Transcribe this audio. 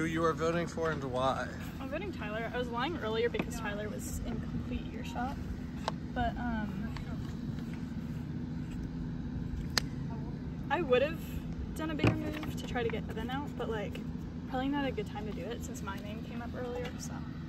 who you are voting for and why. I'm voting Tyler. I was lying earlier because Tyler was in complete earshot, but I would have done a bigger move to try to get Evan out, but like probably not a good time to do it since my name came up earlier, so.